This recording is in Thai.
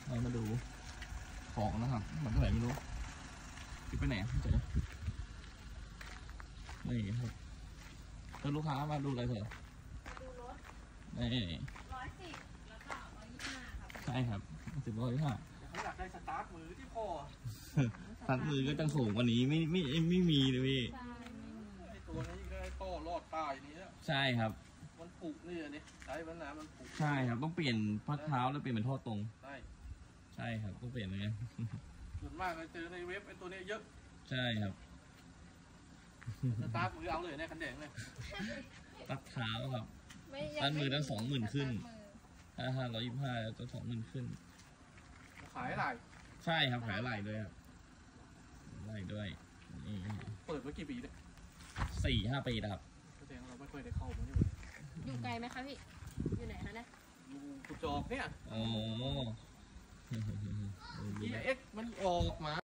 เรามาดูของนะครับมันก็ไหนไม่รู้ไปไหนเจ๊นี่ครับแล้วลูกค้ามาดูอะไรเถอะดูรถนี่ 110แล้วก็125ครับใช่ครับ10 125 เขาอยากได้สตาร์ทมือที่คอตัดมือก็จะสูงกว่านี้ไม่มีเลยพี่ใช่ไอตัวนี้ก็ได้ต่อรอดตายนี้ใช่ครับมันผุนี่อันนี้ใช้ปัญหามันผุใช่ครับต้องเปลี่ยนพักเท้าแล้วเปลี่ยนเป็นท่อตรงใช่ครับต้องเปลี่ยนเลยส่วนมากเราเจอในเว็บไอตัวนี้เยอะใช่ครับสตาร์ทมือเอาเลยเนี่ยคันแดงเลยตัดเท้าครับตัดมือตั้ง20,000ขึ้น525แล้วก็20,000ขึ้นขายอะไรใช่ครับขายอะไรด้วยครับอะไรด้วยนี่เปิดมากี่ปีเนี่ย 4-5 ปีนะครับแสดงเราไม่เคยได้เข้ามาอยู่ไกลไหมคะพี่อยู่ไหนคะเนี่ยอยู่กุจอกเนี่ยอ๋อ EX มันออกมา